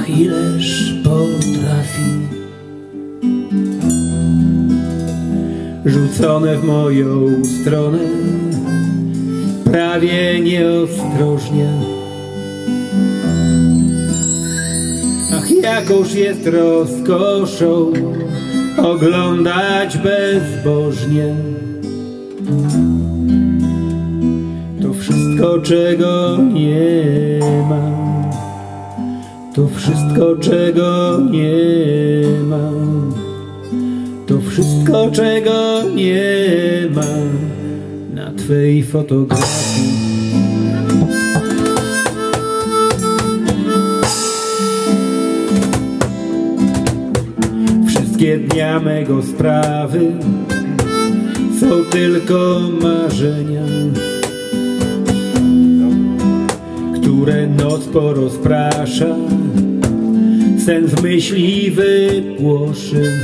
Ach, ileż potrafi rzucone w moją stronę prawie nieostrożnie. Ach, jakąż jest rozkoszą oglądać bezbożnie to wszystko, czego nie ma, to wszystko, czego nie ma, to wszystko, czego nie ma na Twej fotografii. Wszystkie dnia mego sprawy są tylko marzenia, które noc porozprasza, sen z myśli wypłoszy.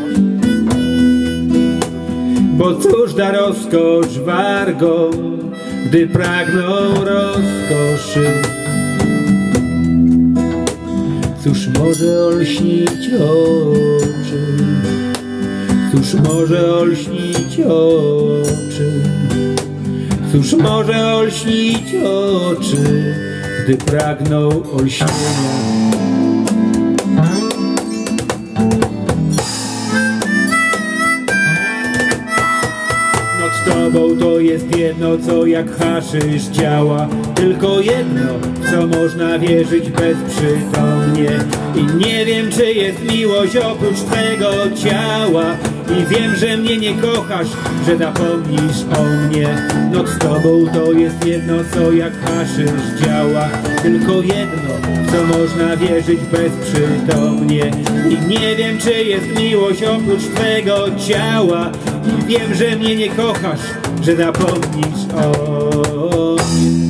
Bo cóż da rozkosz wargom, gdy pragną rozkoszy? Cóż może olśnić oczy? Cóż może olśnić oczy? Cóż może olśnić oczy, gdy pragną olśnienia? Z Tobą to jest jedno, co jak haszysz działa. Tylko jedno, w co można wierzyć bezprzytomnie. I nie wiem, czy jest miłość oprócz Twego ciała. I wiem, że mnie nie kochasz, że zapomnisz o mnie. No z Tobą to jest jedno, co jak haszysz działa. Tylko jedno, w co można wierzyć bezprzytomnie. I nie wiem, czy jest miłość oprócz Twego ciała. I wiem, że mnie nie kochasz, że zapomnisz o mnie.